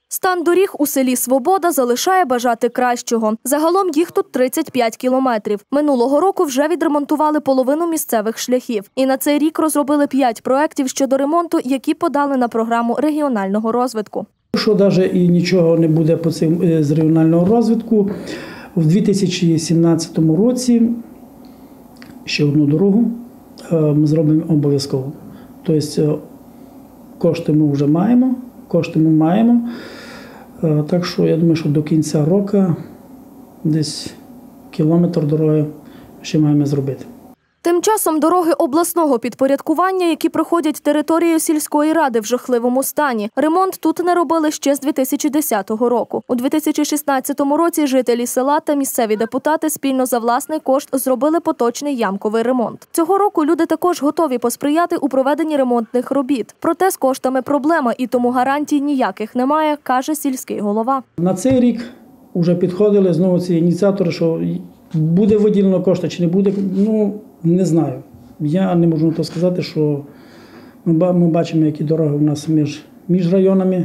Стан доріг у селі Свобода залишає бажати кращого. Загалом їх тут 35 кілометрів. Минулого року вже відремонтували половину місцевих шляхів. І на цей рік розробили 5 проєктів щодо ремонту, які подали на програму регіонального розвитку. Що навіть і нічого не буде по цим з регіонального розвитку, в 2017 році ще одну дорогу ми зробимо обов'язково. Тобто кошти ми вже маємо, так що я думаю, що до кінця року десь кілометр дороги ще маємо зробити. Тим часом дороги обласного підпорядкування, які проходять територією сільської ради в жахливому стані. Ремонт тут не робили ще з 2010 року. У 2016 році жителі села та місцеві депутати спільно за власний кошт зробили поточний ямковий ремонт. Цього року люди також готові посприяти у проведенні ремонтних робіт. Проте з коштами проблема і тому гарантій ніяких немає, каже сільський голова. На цей рік вже підходили знову ці ініціатори, що буде виділено кошти чи не буде, не знаю. Я не можу то сказати, що ми бачимо, які дороги у нас між районами.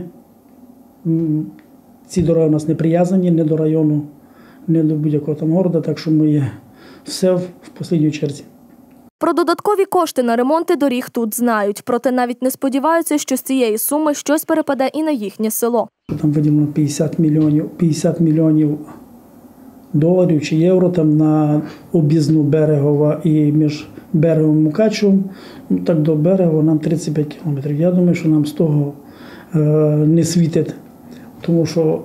Ці дороги у нас не прив'язані ні до району, ні до будь-якого там города, так що ми є все в останній черзі. Про додаткові кошти на ремонти доріг тут знають, проте навіть не сподіваються, що з цієї суми щось перепаде і на їхнє село. Там виділено 50 мільйонів доларів чи євро там на об'їзну Берегова і між Берегом і Мукачевом. Так до Берегова нам 35 кілометрів. Я думаю, що нам з того не світить, тому що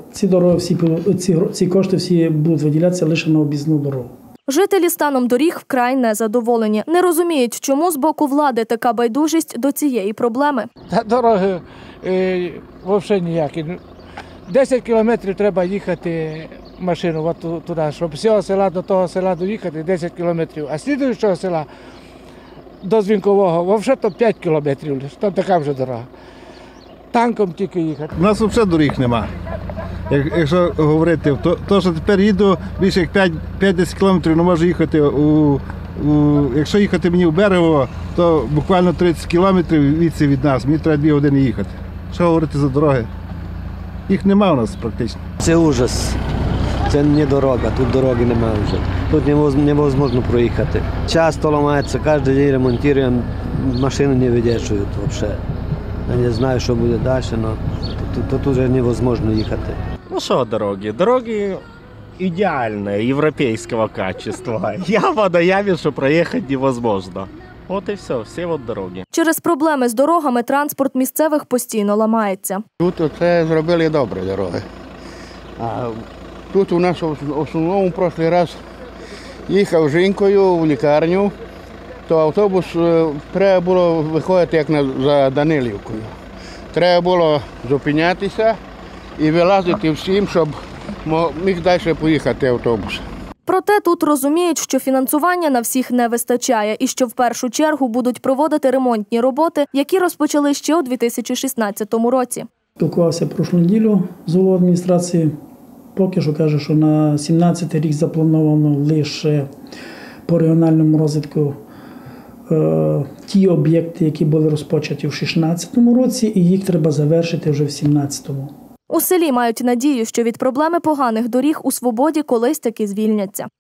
ці кошти всі будуть виділятися лише на об'їзну дорогу. Жителі станом доріг вкрай незадоволені. Не розуміють, чому з боку влади така байдужість до цієї проблеми. Дороги взагалі ніякі. 10 кілометрів треба їхати машину туди, щоб з цього села до того села доїхати 10 кілометрів, а з слідуючого села до Дзвінкового взагалі то 5 кілометрів, там така вже дорога. Танком тільки їхати. У нас взагалі доріг нема. Якщо говорити, то що тепер їду більше як 5-10 кілометрів, не можу їхати якщо їхати мені в Берегово, то буквально 30 кілометрів від нас, мені треба 2 години їхати. Що говорити за дороги? Їх немає у нас практично. Це ужас. Це не дорога, тут дороги немає вже. Тут невозможно проїхати. Часто ламається, кожен день ремонтуємо, машини не видержують взагалі. Я не знаю, що буде далі, але тут вже невозможно їхати. Ну що дороги? Дороги ідеальні, європейського качества. Яма на ямі, що проїхати невозможно. От і все, всі от дороги. Через проблеми з дорогами транспорт місцевих постійно ламається. Тут це зробили добре дороги. А тут у нас в основному прошлий раз їхав з жінкою в лікарню, то автобус треба було виходити як за Данилівкою. Треба було зупинятися і вилазити всім, щоб міг далі поїхати автобус. Проте тут розуміють, що фінансування на всіх не вистачає і що в першу чергу будуть проводити ремонтні роботи, які розпочали ще у 2016 році. Спілкувався прошлу неділю з головою адміністрації. Поки що каже, що на 2017 рік заплановано лише по регіональному розвитку ті об'єкти, які були розпочаті в 2016 році, і їх треба завершити вже в 2017. У селі мають надію, що від проблеми поганих доріг у Свободі колись таки звільняться.